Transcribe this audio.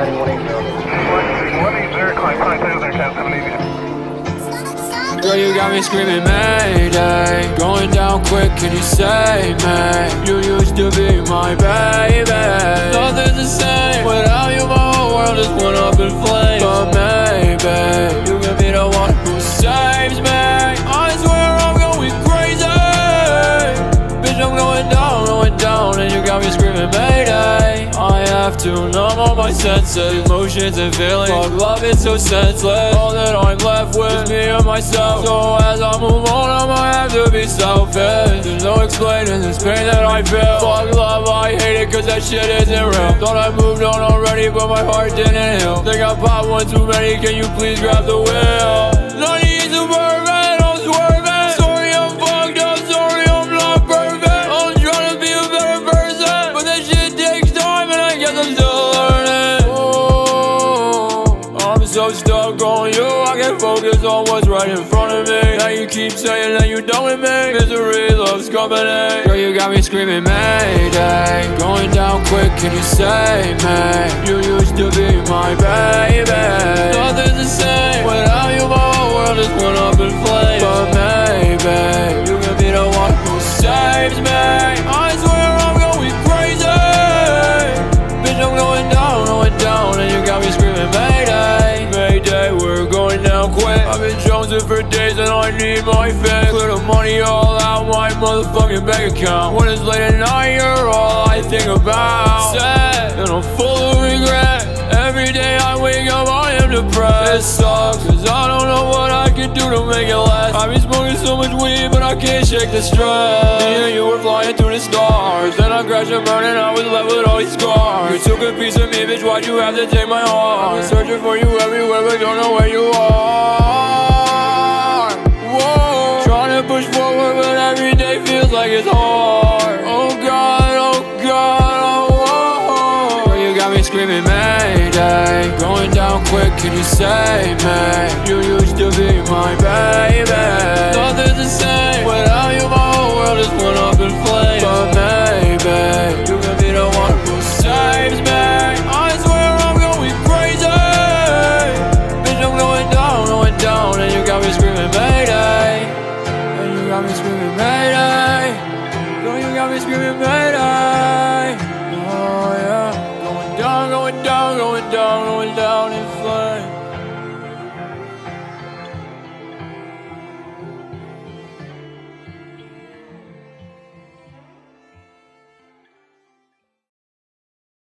Gliding 180. Girl, you got me screaming Mayday. Going down quick, can you save me? You used to be my baby. Nothing's the same without you, my whole world just went up in flames. But maybe you can be the one who saves me. I swear I'm going crazy. Bitch, I'm going down, and you got me screaming Mayday. I have to numb all my senses, emotions and feelings. Fuck love, it's so senseless. All that I'm left with is me and myself. So as I move on, I might have to be selfish. There's no explaining this pain that I feel. Fuck love, I hate it cause that shit isn't real. Thought I moved on already, but my heart didn't heal. Think I popped one too many, can you please grab the wheel? 90 Suburban, I'm swerving. Sorry I'm fucked up, sorry I'm not perfect. I'm trying to be a better person, but that shit takes time and I guess I'm still learning. Oh, I'm so stuck on you, I can't focus on what's right in front of me. Now you keep saying that you done with me. Misery loves company. Girl, you got me screaming Mayday. Going down quick, can you save me? You used to be my baby. Nothing's the same without you, my whole world just went up in flames. But maybe you can be the one who saves me. I swear I'm going crazy. Bitch, I'm going down, and you got me screaming Mayday. Mayday, we're going down quick. I've been jonesing for days and I need my fix. Clear the money all out my motherfucking bank account. When it's late at night, you're all I think about. Sad, and I'm full of regret. Every day I wake up, I am depressed. It sucks, cause I don't know what I can do to make it last. I've been smoking so much weed, but I can't shake the stress. Me and you were flying through the stars. Then I crashed and burned and I was left with all these scars. You took a piece of me, bitch, why'd you have to take my heart? I've been searching for you everywhere, but don't know where you are. Whoa, trying to push forward, but every day feels like it's hard. Oh God, oh God, oh whoa. Girl, you got me screaming Mayday. Going down quick, can you save me? You used to be my baby. Nothing's the same without you, my whole world just went up in flames. But maybe you can be the one who saves me. I swear I'm going crazy. Bitch, I'm going down, and you got me screaming Mayday. And you got me screaming Mayday. Girl, you got me screaming Mayday. Oh yeah, going down, going down in